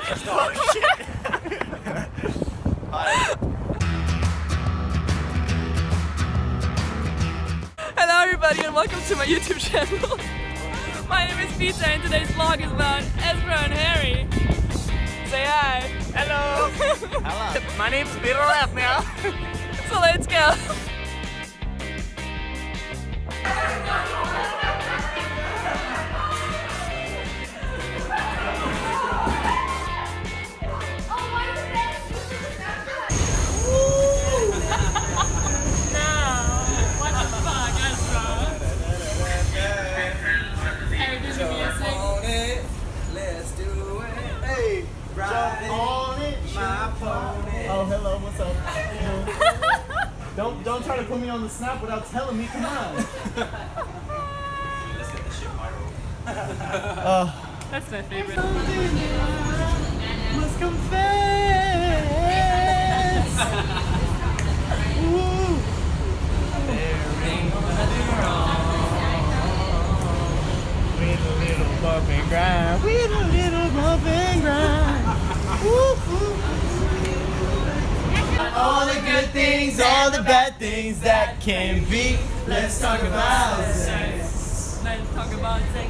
Oh shit! Hello everybody and welcome to my YouTube channel. My name is Peter and today's vlog is about Ezra and Harry. Say hi. Hello! Hello. My name's Peter Left now. So let's go. Oh, hello, what's up? Don't try to put me on the snap without telling me, come on. Let's get this shit viral. That's my favorite. Must confess. Ooh. There ain't nothing wrong with a little bump and grind. With a little bump and grind. Woo, woo. All the good things, all the bad things that can be. Let's talk about sex. Let's talk about sex.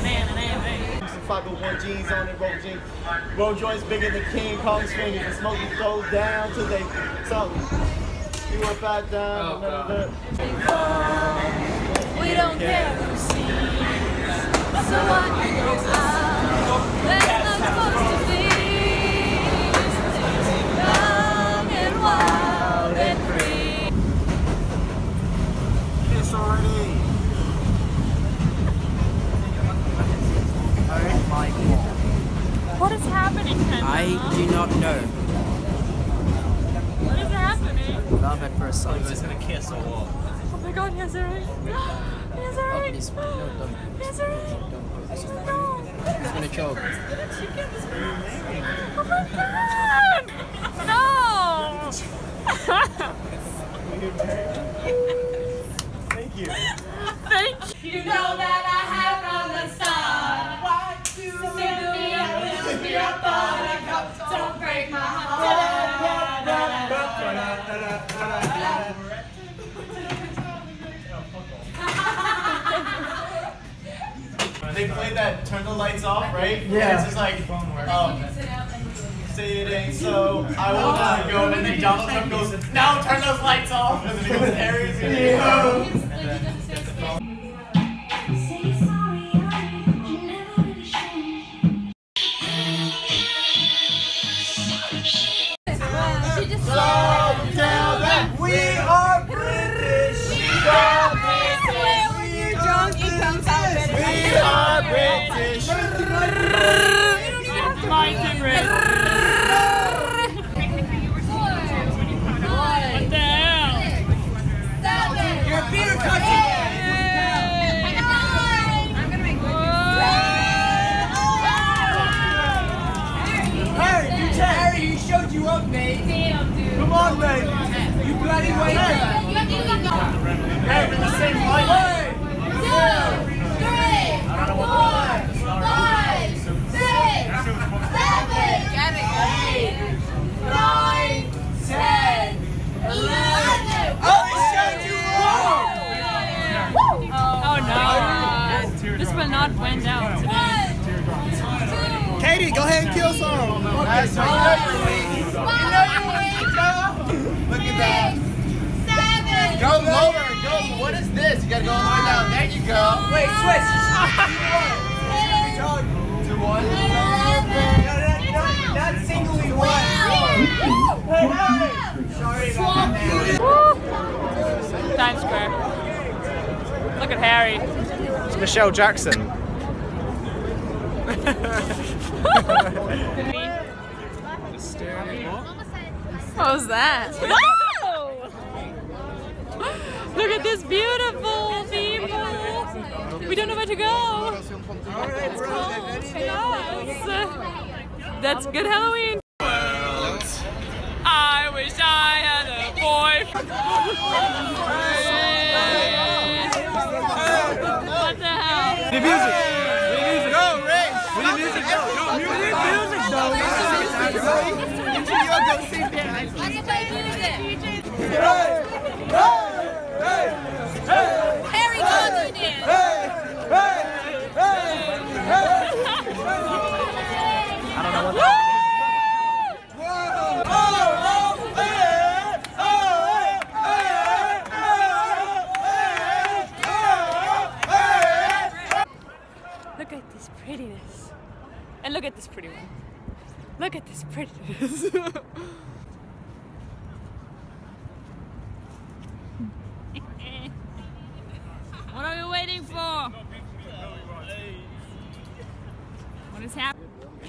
501 jeans on it, roll jeans. Roll joints bigger than King Kong's fingers. The smoke goes down till they something. You went back down. We don't care who sees. So what goes out? That's not supposed to be. Young and wild and free. Kiss already. Oh my god. What is happening, Kendra? I do not know. What is happening? Love at first sight. It's gonna kiss or what? Oh my god, yes, right. Yes, right. Please, no, don't. Yes, right. No. He's gonna choke. Oh my god! No! Thank you. Thank you. You know that I have from the start. Why do you be a buttercup? Don't break my heart. They played that turn the lights off, right? Yeah. It's just like, say it ain't so, I will not go. And then Donald Trump goes, now turn those lights off. And then he goes, Harry's gonna go. We are British. We are British. When you're drunk, it comes out better. We are British. Mine's in red. What the hell? You're a beer country. I'm gonna make Harry, you showed you up, mate. Damn, dude. Come on, baby. You bloody wait. Hey, we're in the same light. 1, 2, 3, 4, 5, 6, 7, 8, 9, 10, 11. Oh, he showed you Oh no. This will not went down today. 1, 2, Katie, go ahead and kill some. Okay, so you know you're weak. You know you're weak, girl. Look at that. 7. Go lower. Go. What is this? You gotta go all the way down. There you go. Wait, switch. 2, 1. Not singly one. Hey, hey. Sorry about that. Times Square. Look at Harry. It's Michelle Jackson. What was that? Whoa! Look at this beautiful people. We don't know where to go. It's cold. Yes. That's good Halloween. I wish I had a boyfriend. What the hell? We need music. We need music. Go, Ray. We need music. We need music, though. go see dance. I can play music. Harry Godwin dance. I don't know what that Look at this prettiness. And look at this pretty one. Look at this prettiness. What are we waiting for? What is happening?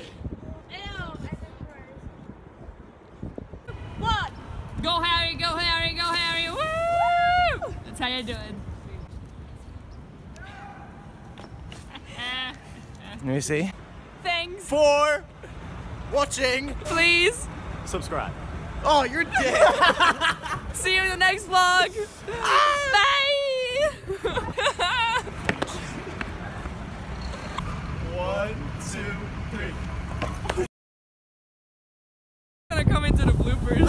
What? Go Harry, go Harry, go Harry. Woo! That's how you do it. Let me see. Thanks. For watching. Please. Subscribe. Oh, you're dead. See you in the next vlog. Bye. 1, 2, 3. Gonna come into the bloopers.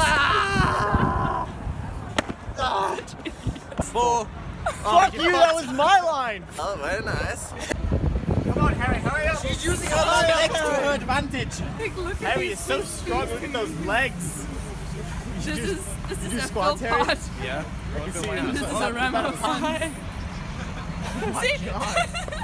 Fuck you, that was my line. Oh, very nice. Come on, Harry, hurry up. She's using her extra advantage. Like, look at Harry these is so feet. strong. Look at those legs. This is do a squats, full Harry? pot. Yeah. This is a Ramapon. See?